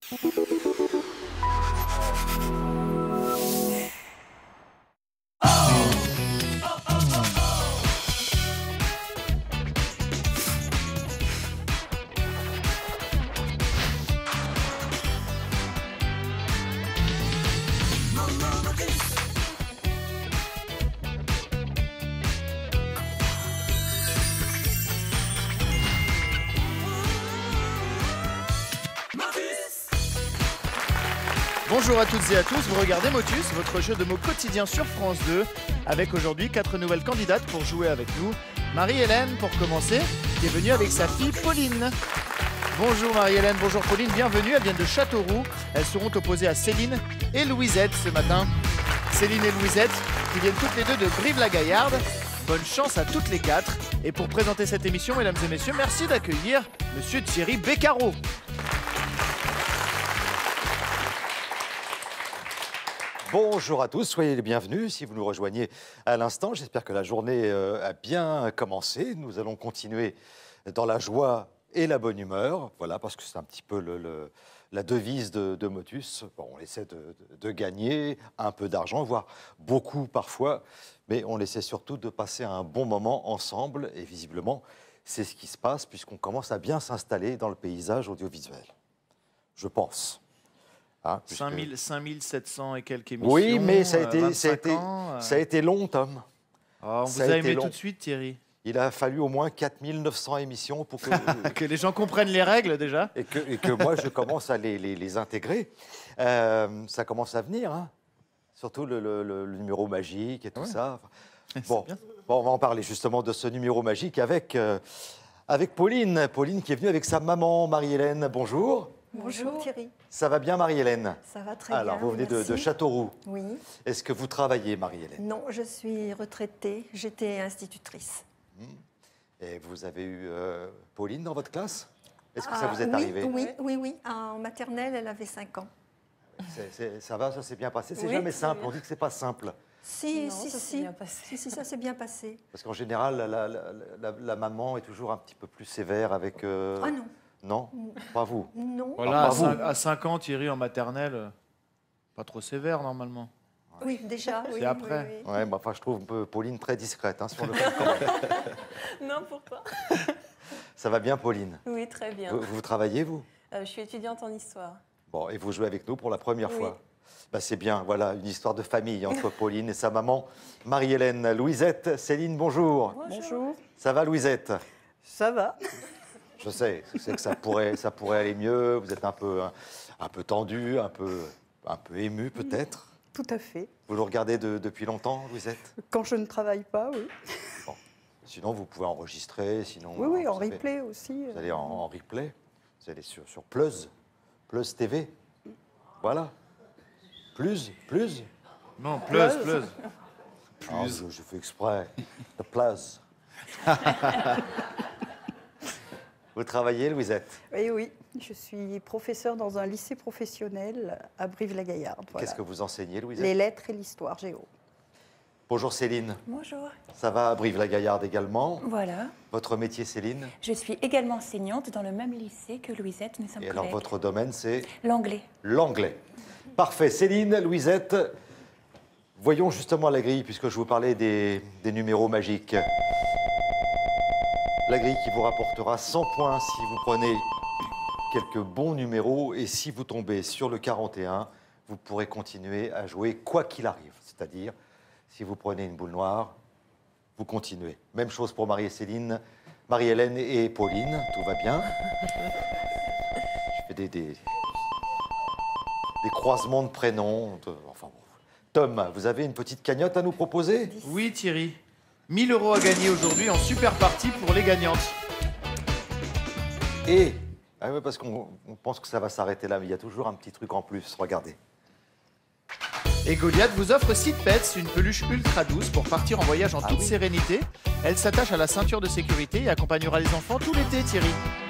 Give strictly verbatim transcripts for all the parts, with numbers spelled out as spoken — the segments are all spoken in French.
Bonjour à toutes et à tous, vous regardez Motus, votre jeu de mots quotidien sur France deux, avec aujourd'hui quatre nouvelles candidates pour jouer avec nous. Marie-Hélène, pour commencer, qui est venue avec sa fille Pauline. Bonjour Marie-Hélène, bonjour Pauline, bienvenue, elles viennent de Châteauroux. Elles seront opposées à Céline et Louisette ce matin. Céline et Louisette, qui viennent toutes les deux de Brive-la-Gaillarde. Bonne chance à toutes les quatre. Et pour présenter cette émission, mesdames et messieurs, merci d'accueillir monsieur Thierry Beccaro. Bonjour à tous, soyez les bienvenus si vous nous rejoignez à l'instant. J'espère que la journée a bien commencé. Nous allons continuer dans la joie et la bonne humeur. Voilà, parce que c'est un petit peu le, le, la devise de, de Motus. Bon, on essaie de, de gagner un peu d'argent, voire beaucoup parfois. Mais on essaie surtout de passer un bon moment ensemble. Et visiblement, c'est ce qui se passe puisqu'on commence à bien s'installer dans le paysage audiovisuel. Je pense. Hein, puisque... cinq mille sept cents et quelques émissions. Oui, mais ça a été, euh, ça a été, ans, euh... ça a été long, Tom. Oh, on vous ça a, a aimé long. tout de suite, Thierry. Il a fallu au moins quatre mille neuf cents émissions pour que... que les gens comprennent les règles, déjà. Et que, et que moi, je commence à les, les, les intégrer. Euh, ça commence à venir, hein. Surtout le, le, le, le numéro magique et tout ouais. ça. Bon, bon, on va en parler justement de ce numéro magique avec, euh, avec Pauline. Pauline qui est venue avec sa maman, Marie-Hélène. Bonjour. Bonjour Thierry. Ça va bien Marie-Hélène? Ça va très Alors, bien. Alors, vous venez de, de Châteauroux. Oui. Est-ce que vous travaillez, Marie-Hélène? Non, je suis retraitée. J'étais institutrice. Et vous avez eu euh, Pauline dans votre classe? Est-ce que ah, ça vous est oui, arrivé? Oui, oui, oui. En maternelle, elle avait cinq ans. C'est, c'est, ça va, ça s'est bien passé? C'est oui, jamais simple, bien. On dit que c'est pas simple. Si, non, si, ça si. bien passé. si, si, ça s'est bien passé. Parce qu'en général, la, la, la, la, la maman est toujours un petit peu plus sévère avec... Euh... Ah non. Non, pas vous. Non. Voilà, pas à cinq ans, Thierry, en maternelle, pas trop sévère, normalement. Ouais. Oui, déjà. C'est oui, après. Oui, oui. Ouais, bah, enfin, je trouve un peu Pauline très discrète hein, sur le coup. Non, pourquoi? Ça va bien, Pauline? Oui, très bien. Vous, vous travaillez, vous? euh, Je suis étudiante en histoire. Bon, et vous jouez avec nous pour la première oui. fois. Bah, c'est bien, voilà, une histoire de famille entre Pauline et sa maman, Marie-Hélène. Louisette, Céline, bonjour. Bonjour. Bonjour. Ça va, Louisette? Ça va. Je sais, je sais que ça pourrait, ça pourrait aller mieux. Vous êtes un peu, un, un peu tendu, un peu, un peu ému peut-être. Tout à fait. Vous le regardez de, depuis longtemps, Louisette? Quand je ne travaille pas, oui. Bon. Sinon, vous pouvez enregistrer. Sinon, oui, oui, en savez, replay aussi. Vous allez en, en replay. Vous allez sur, sur Plus, Plus T V. Voilà. Plus, plus. Non, Plus, Plus. Plus. Ah, je, je fais exprès. The Plus. Vous travaillez, Louisette? Oui, oui. Je suis professeure dans un lycée professionnel à Brive-la-Gaillarde. Voilà. Qu'est-ce que vous enseignez, Louisette? Les lettres et l'histoire géo. Bonjour Céline. Bonjour. Ça va à Brive-la-Gaillarde également? Voilà. Votre métier, Céline? Je suis également enseignante dans le même lycée que Louisette. Nous sommes Et alors, collègues. votre domaine, c'est? L'anglais. L'anglais. Parfait. Céline, Louisette, voyons justement la grille, puisque je vous parlais des, des numéros magiques. La grille qui vous rapportera cent points si vous prenez quelques bons numéros. Et si vous tombez sur le quarante et un, vous pourrez continuer à jouer quoi qu'il arrive. C'est-à-dire, si vous prenez une boule noire, vous continuez. Même chose pour Marie et Céline, Marie-Hélène et Pauline, tout va bien. Je fais des, des, des croisements de prénoms. De, enfin, Tom, vous avez une petite cagnotte à nous proposer? Oui, Thierry. mille euros à gagner aujourd'hui en super partie pour les gagnantes. Et, ah ouais, parce qu'on pense que ça va s'arrêter là, mais il y a toujours un petit truc en plus, regardez. Et Goliath vous offre Seed Pets, une peluche ultra douce pour partir en voyage en ah toute oui. sérénité. Elle s'attache à la ceinture de sécurité et accompagnera les enfants tout l'été, Thierry.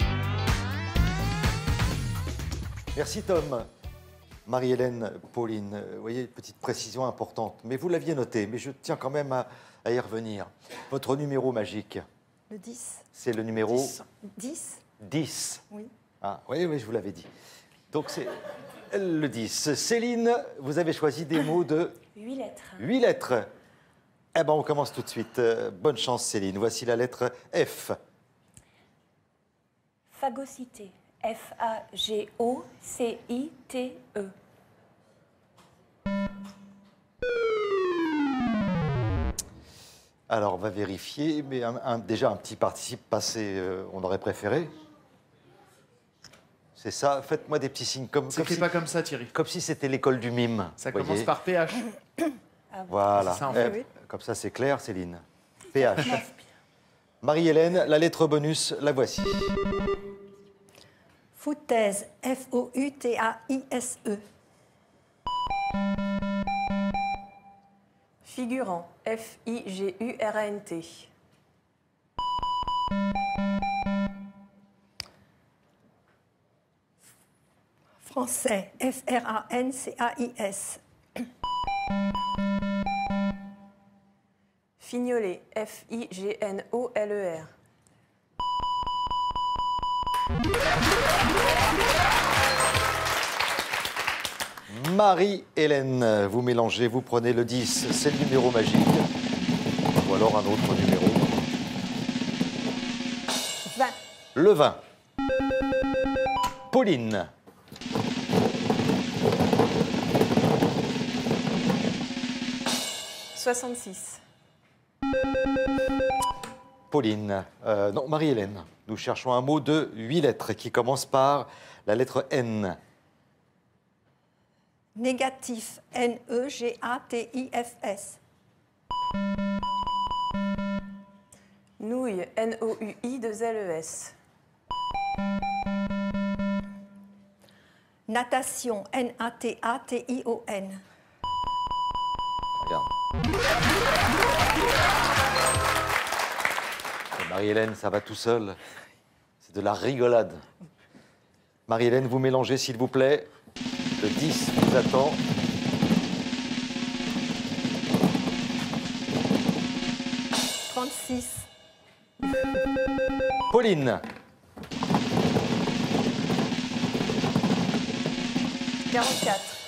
Merci Tom. Marie-Hélène, Pauline, vous voyez, petite précision importante, mais vous l'aviez noté, mais je tiens quand même à, à y revenir. Votre numéro magique? Le dix. C'est le numéro? dix. dix. Oui. Ah, oui, oui, je vous l'avais dit. Donc c'est le dix. Céline, vous avez choisi des mots de Huit lettres. huit lettres. Eh bien, on commence tout de suite. Euh, bonne chance, Céline. Voici la lettre F. Phagocité. F A G O C I T E. Alors, on va vérifier, mais un- un- déjà un petit participe passé, euh, on aurait préféré. C'est ça. Faites-moi des petits signes comme, comme C'était si, pas comme ça, Thierry. comme si c'était l'école du mime. Ça vous commence voyez. par P H. Voilà. C'est ça, en Eh, fait. Comme ça, c'est clair, Céline. P H. Marie-Hélène, la lettre bonus, la voici. Foutaise, F O U T A I S E. Figurant. F I G U R A N T. Français, F R A N C A I S. Fignolet. F I G N O L E R. Marie-Hélène, vous mélangez, vous prenez le dix, c'est le numéro magique. Ou alors un autre numéro. vingt. Le vingt. Pauline. soixante-six. Pauline. Euh, non, Marie-Hélène. Nous cherchons un mot de huit lettres qui commence par la lettre N. Négatif, N E G A T I F S. Nouille. N O U I deux L E S. Natation, N A T A T I O N. Regarde. Et Marie-Hélène, ça va tout seul. C'est de la rigolade. Marie-Hélène, vous mélangez, s'il vous plaît. Le dix vous attend. trente-six. Pauline. quarante-quatre.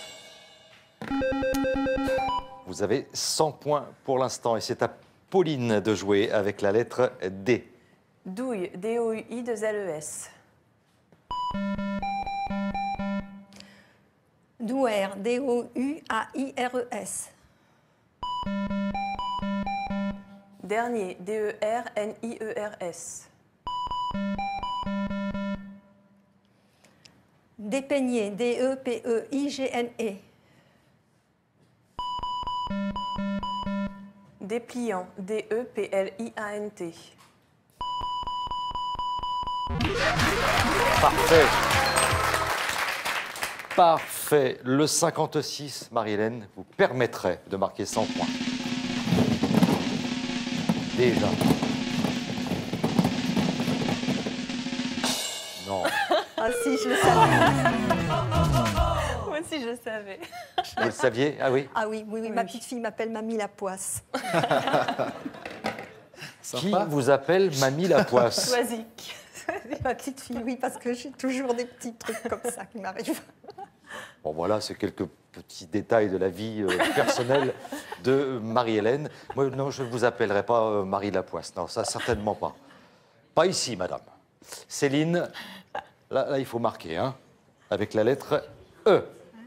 Vous avez cent points pour l'instant et c'est à Pauline de jouer avec la lettre D. Douille. D O U I deux L E S. Douer, D O U A I R E S. Dernier. D E R N I E R S. Dépeigné, D E P E I G N E. Dépliant. D E P L I A N T. Parfait. Parfait. Le cinquante-six, Marie-Hélène, vous permettrait de marquer cent points. Déjà. Non. Ah si, je le savais. Moi aussi, je savais. Vous le saviez? Ah oui. Ah oui, oui, oui, ma petite fille m'appelle Mamie la poisse. Qui Sympa. vous appelle Mamie la poisse? Soisic. Ma petite fille, oui, parce que j'ai toujours des petits trucs comme ça qui m'arrivent. Bon, voilà, c'est quelques petits détails de la vie euh, personnelle de Marie-Hélène. Moi, non, je ne vous appellerai pas euh, Marie la poisse. Non, ça, certainement pas. Pas ici, madame. Céline, là, là il faut marquer, hein, avec la lettre E.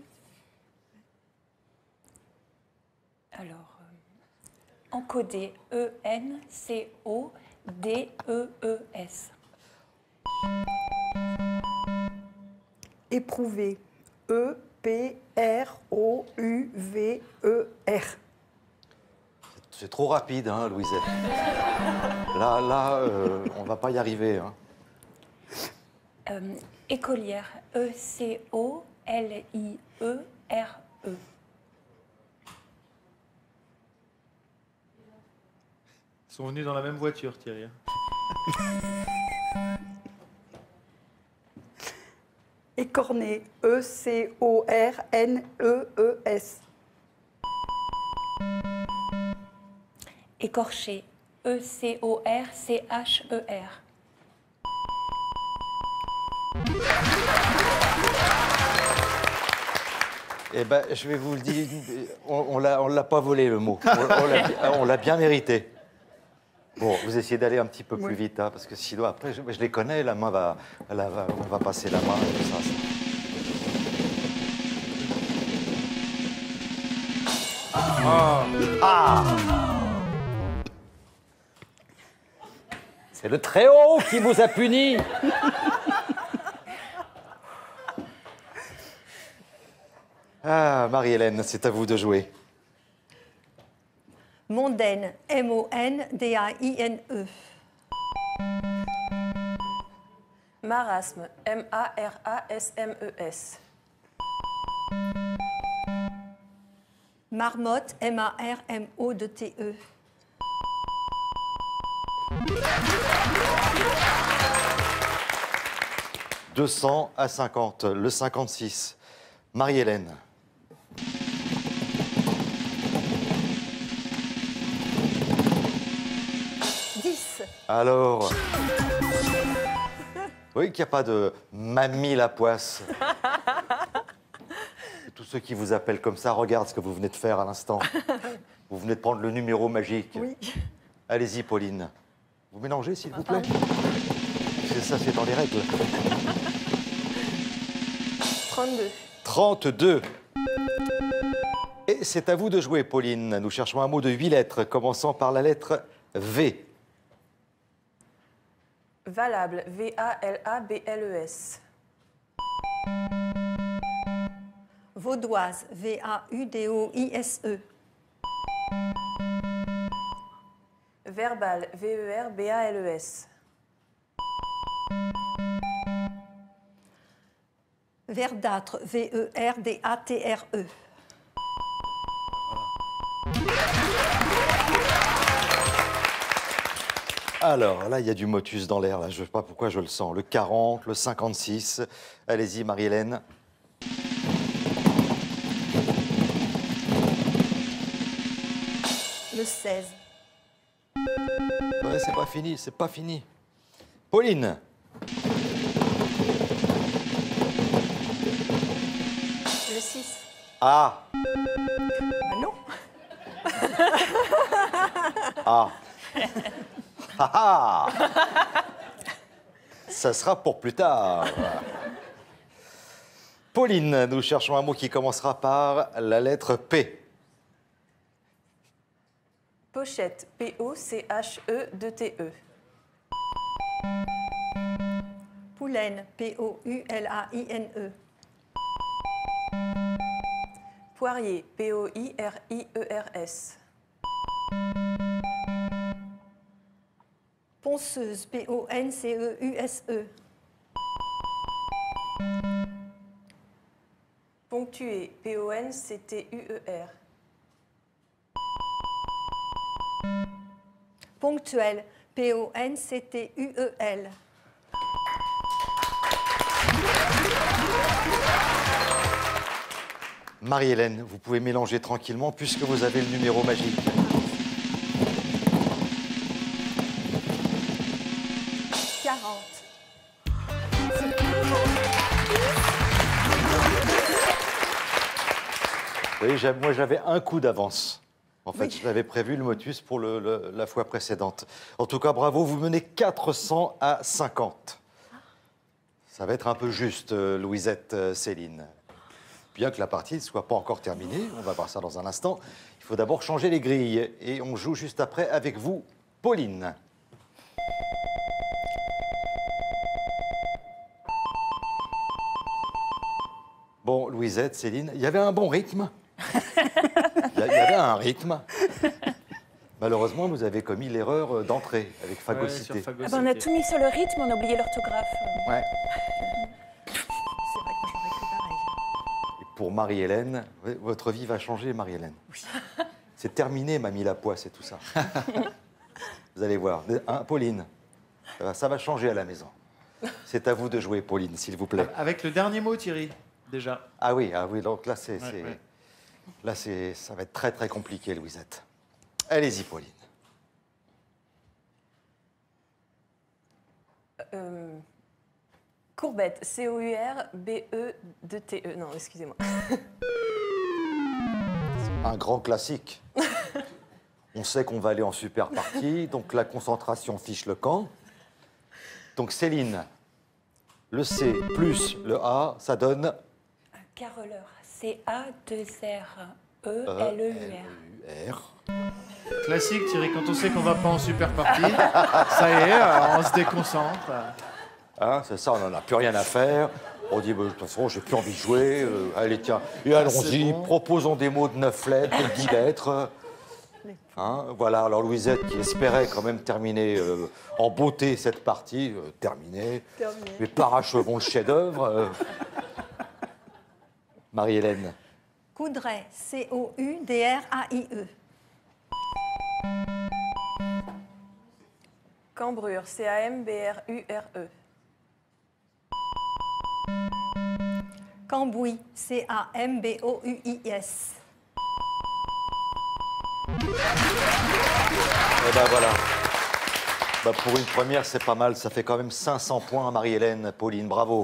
Alors, euh, encodé. E N C O D E E S. Éprouver. E P R O U V E R. C'est trop rapide, hein, Louisette. Là, là, euh, on va pas y arriver. Hein. Euh, écolière. E C O L I E R E. Ils sont venus dans la même voiture, Thierry. Écorné. E C O R N E E S. Écorché. E C O R C H E R. Eh ben, je vais vous le dire, on ne l'a pas volé, le mot. On, on l'a bien mérité. Bon, vous essayez d'aller un petit peu plus Oui. vite, hein, parce que sinon, après, je, je les connais, la main va, la, va, on va passer la main et tout ça. Ah, ah. C'est le Très-Haut qui vous a puni. Ah, Marie-Hélène, c'est à vous de jouer. Mondaine, M O N D A I N E. Marasme, M A R A S M E S. Marmotte, M A R M O T E. deux cents à cinquante, le cinquante-six. Marie-Hélène. dix. Alors, oui, qu'il n'y a pas de mamie la poisse. Tous ceux qui vous appellent comme ça, regardent ce que vous venez de faire à l'instant. Vous venez de prendre le numéro magique. Oui. Allez-y, Pauline. Vous mélangez, s'il vous plaît. C'est ça, c'est dans les règles. trente-deux. trente-deux. Et c'est à vous de jouer, Pauline. Nous cherchons un mot de huit lettres, commençant par la lettre V. Valable, V A L A B L E S. Vaudoise, V A U D O I S E. Verbal, V E R B A L E S. Verdâtre, V E R D A T R E. Alors, là, il y a du motus dans l'air, là. Je ne sais pas pourquoi je le sens. Le quarante, le cinquante-six. Allez-y, Marie-Hélène. Le seize. Ouais, c'est pas fini, c'est pas fini. Pauline. Le six. Ah. Ah non. Ah. Ah ah. Ça sera pour plus tard. Pauline, nous cherchons un mot qui commencera par la lettre P. Pochette, P O C H E T E. Poulaine, P O U L A I N E. Poirier, P O I R I E R S. Ponceuse, P O N C E U S E. Ponctué, P O N C T U E R. Ponctuel, P O N C T U E L. Marie-Hélène, vous pouvez mélanger tranquillement puisque vous avez le numéro magique. quarante. Oui, j'a- moi j'avais un coup d'avance. En fait, je l'avais prévu le motus pour le- le- la fois précédente. En tout cas, bravo, vous menez quatre cents à cinquante. Ça va être un peu juste, euh, Louisette, euh, Céline. Bien que la partie ne soit pas encore terminée, on va voir ça dans un instant, il faut d'abord changer les grilles. Et on joue juste après avec vous, Pauline. Bon, Louisette, Céline, il y avait un bon rythme. Il y a- il y avait un rythme. Malheureusement, vous avez commis l'erreur d'entrée avec Ouais, Phagocité. sur Ah Phagocité. ben, on a tout mis sur le rythme, on a oublié l'orthographe. Ouais. C'est vrai que j'aurais fait pareil. Et pour Marie-Hélène, oui, votre vie va changer, Marie-Hélène. C'est terminé, Mamie la poisse et tout ça. Vous allez voir. Hein, Pauline, ça va, ça va changer à la maison. C'est à vous de jouer, Pauline, s'il vous plaît. Avec le dernier mot, Thierry, déjà. Ah oui, ah oui, donc là, c'est, Ouais, c'est- ouais. là c'est, ça va être très, très compliqué, Louisette. Allez-y, Pauline. Euh, courbette, C O U R B E T E. Non, excusez-moi. Un grand classique. On sait qu'on va aller en super partie, donc la concentration fiche le camp. Donc Céline, le C plus le A, ça donne... Un caroleur. C A deux R E L E U R. R. Classique, Thierry, quand on sait qu'on va pas en super partie, ça y est, euh, on se déconcentre. Hein, c'est ça, on n'en a plus rien à faire. On dit, bah, de toute façon, j'ai plus envie de jouer. Euh, allez, tiens, et allons-y, c'est bon. proposons des mots de neuf lettres, de dix lettres. Hein, voilà, alors Louisette, qui espérait quand même terminer euh, en beauté cette partie, euh, terminée. Terminé. Mais parachevons le chef-d'œuvre. euh. Marie-Hélène. Coudray, C O U D R A I E. Cambrure, C A M B R U R E. Cambouis, C A M B O U I S. Et ben voilà. Bah, pour une première, c'est pas mal. Ça fait quand même cinq cents points à Marie-Hélène. Pauline, bravo.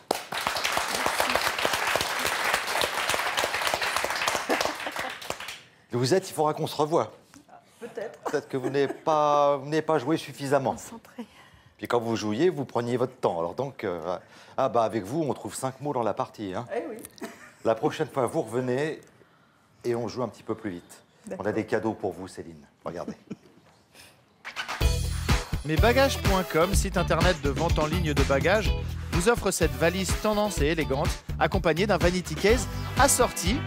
Vous êtes, il faudra qu'on se revoie. Peut-être. Peut-être que vous n'avez pas, vous n'avez pas joué suffisamment. Concentré. Puis quand vous jouiez, vous preniez votre temps. Alors donc, euh, ah bah avec vous, on trouve cinq mots dans la partie. Hein. Eh oui. La prochaine fois, vous revenez et on joue un petit peu plus vite. On a D'accord. des cadeaux pour vous, Céline. Regardez. Mesbagages point com, site internet de vente en ligne de bagages, vous offre cette valise tendance et élégante, accompagnée d'un vanity case assorti.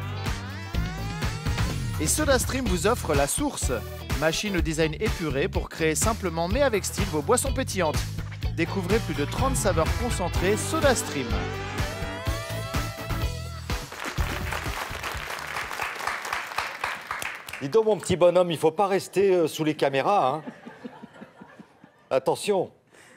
Et SodaStream vous offre la source, machine au design épuré pour créer simplement mais avec style vos boissons pétillantes. Découvrez plus de trente saveurs concentrées SodaStream. Dis donc, mon petit bonhomme, il faut pas rester euh, sous les caméras. Hein. Attention.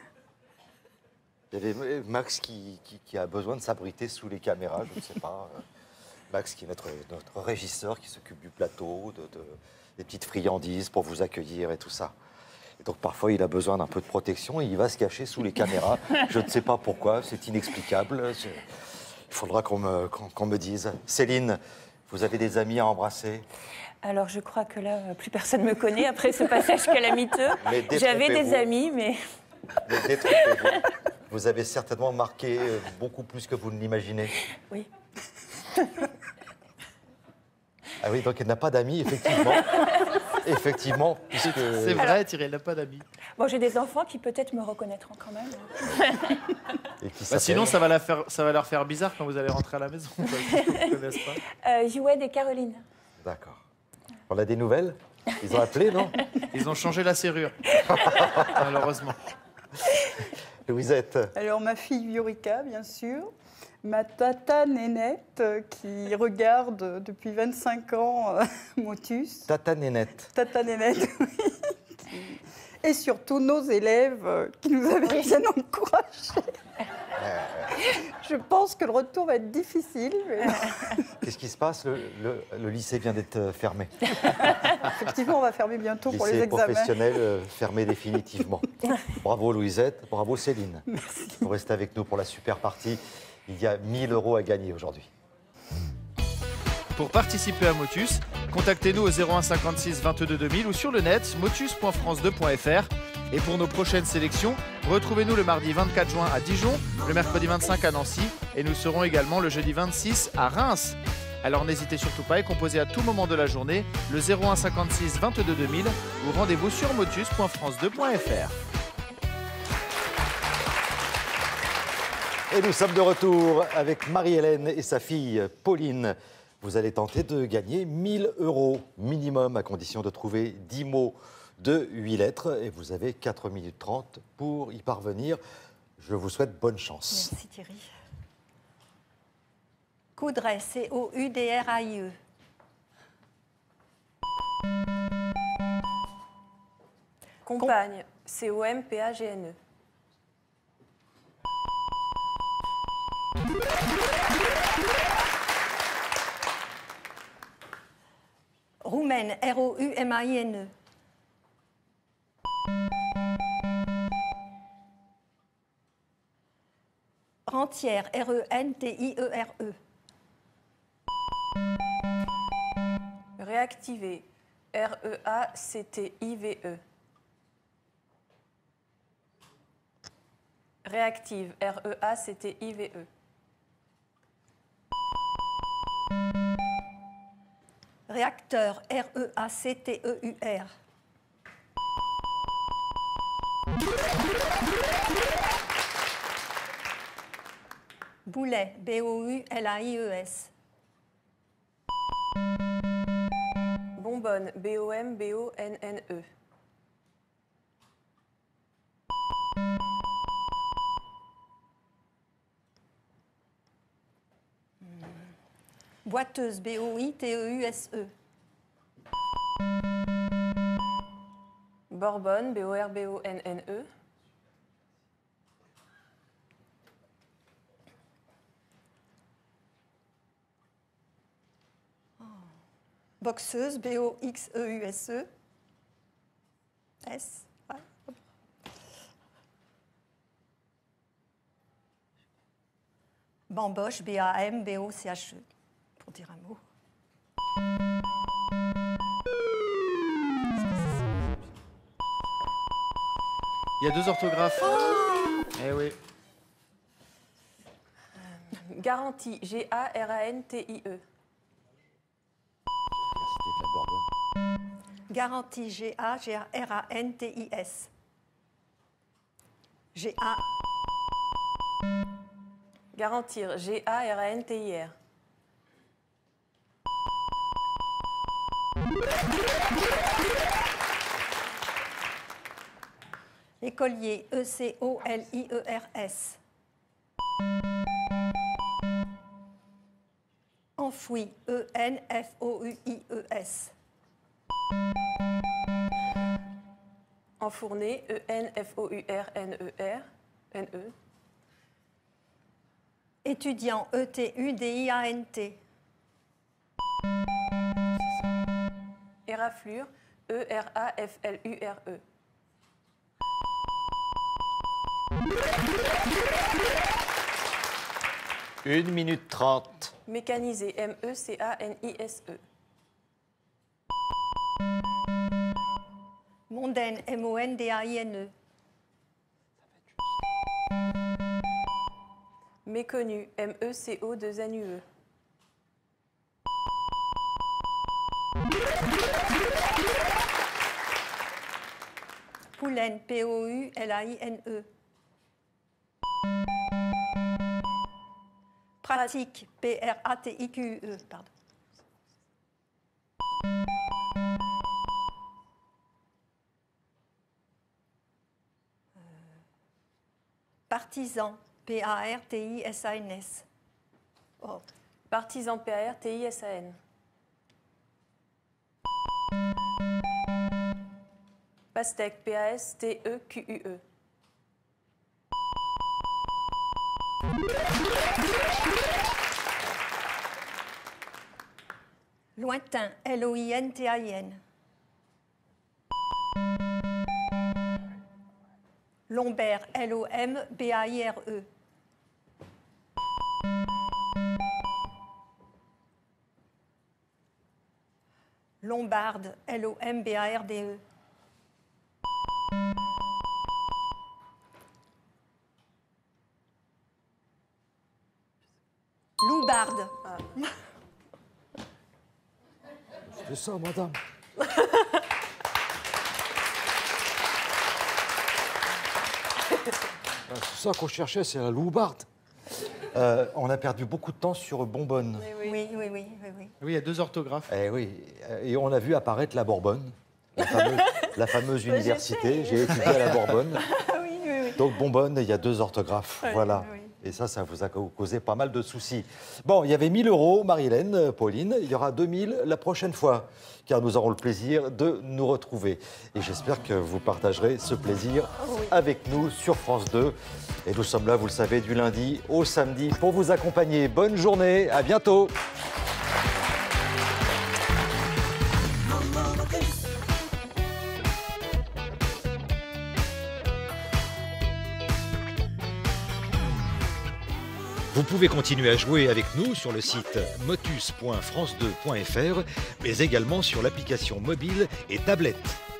Il y avait Max qui, qui- qui a besoin de s'abriter sous les caméras, je ne sais pas. euh, Max qui est notre, notre régisseur, qui s'occupe du plateau, de, de- des petites friandises pour vous accueillir et tout ça. Et donc parfois, il a besoin d'un peu de protection et il va se cacher sous les caméras. Je ne sais pas pourquoi, c'est inexplicable. C'est- Il faudra qu'on me, qu'on- qu'on me dise. Céline, vous avez des amis à embrasser? Alors, je crois que là, euh, plus personne ne me connaît après ce passage calamiteux. Mais J'avais des détrompez-vous. amis, mais... Ne détrompez-vous. Vous avez certainement marqué euh, beaucoup plus que vous ne l'imaginez. Oui. Ah oui, donc elle n'a pas d'amis, effectivement. Effectivement, puisque... C'est vrai, Thierry, elle n'a pas d'amis. Bon, j'ai des enfants qui peut-être me reconnaîtront quand même. Et qui Bah, s'appelle- sinon, ça va, la faire, ça va leur faire bizarre quand vous allez rentrer à la maison. Parce qu'ils ne connaissent pas. Euh, Jouet et Caroline. D'accord. On a des nouvelles? Ils ont appelé, non? Ils ont changé la serrure, malheureusement. Louisette, Alors, ma fille Viorica, bien sûr. Ma tata Nénette, euh, qui regarde depuis vingt-cinq ans euh, Motus. Tata Nénette. Tata Nénette, oui. Qui- Et surtout nos élèves euh, qui nous avaient bien encouragés. Je pense que le retour va être difficile, mais Qu'est-ce qui se passe? le, le- le lycée vient d'être euh, fermé. effectivement, on va fermer bientôt pour les Lycée examens. professionnel euh, fermé définitivement. Bravo Louisette, bravo Céline. Vous restez avec nous pour la super partie. Il y a mille euros à gagner aujourd'hui. Pour participer à Motus, contactez-nous au zéro un cinquante-six vingt-deux deux mille ou sur le net motus point france deux point f r. Et pour nos prochaines sélections, retrouvez-nous le mardi vingt-quatre juin à Dijon, le mercredi vingt-cinq à Nancy et nous serons également le jeudi vingt-six à Reims. Alors n'hésitez surtout pas et composez à tout moment de la journée le zéro un cinquante-six vingt-deux deux mille ou rendez-vous sur motus point france deux point f r. Et nous sommes de retour avec Marie-Hélène et sa fille Pauline. Vous allez tenter de gagner mille euros minimum à condition de trouver dix mots de huit lettres. Et vous avez quatre minutes trente pour y parvenir. Je vous souhaite bonne chance. Merci Thierry. Coudray, C O U D R A I E. Compagne, C O M P A G N E. Roumaine, R O U M A I N E. Rentière, R E N T I E R E. Réactiver. R E A C T I V E. Réactive. R E A C T I V E. Réacteur, R E A C T E U R. Boulet, B O U L A I E S. Bonbonne. B O M B O N N E. Boiteuse, B O I T E U S E. Borbonne. B O R B O N N E. Boxeuse, B O X E U S E. S. Ouais. Bamboche, B A M B O C H E, pour dire un mot. Il y a deux orthographes. Oh eh oui. Garantie. G A R A N T I E. Université de la Bourgogne. Garantie, G A G R A N T I S. G A. Garantir. G A R A N T I R. Écolier, E C O L I E R S. Enfoui, E N F O U I E S. Enfourné. E N F O U R N E R. N E. Étudiant, E T U D I A N T. Éraflure. E R A F L U R E. Une minute trente. Mécanisé. M E C A N I S E. Mondaine, M O N D A I N E. Méconnu. M E C O deux N U E. Poulaine, P O U L A I N E. Pratique, P R A T I Q U E. Pardon. Euh, Partisan, P A R T I S A N S. Oh. Partisan. P A R T I S A N. Pastèque. P A S T E Q U E. Lointain, L O I N T A I N. Lombert, L O M B A I R E. Lombarde, L O M B A R D E. Loubarde. Ah. C'est ça, madame. C'est ça qu'on cherchait, c'est la loubarde. Euh, on a perdu beaucoup de temps sur Bonbonne. Oui, oui, oui, oui, oui. Oui, il y a deux orthographes. Eh oui, et on a vu apparaître la Borbonne, la fameuse, la fameuse université. J'ai étudié à la Borbonne. oui, oui, oui. Donc Bonbonne, il y a deux orthographes. Oui, voilà. oui. Et ça, ça vous a causé pas mal de soucis. Bon, il y avait mille euros, Marie-Hélène, Pauline. Il y aura deux mille la prochaine fois, car nous aurons le plaisir de nous retrouver. Et j'espère que vous partagerez ce plaisir Oui. avec nous sur France deux. Et nous sommes là, vous le savez, du lundi au samedi pour vous accompagner. Bonne journée, à bientôt. Vous pouvez continuer à jouer avec nous sur le site motus point france deux point f r, mais également sur l'application mobile et tablette.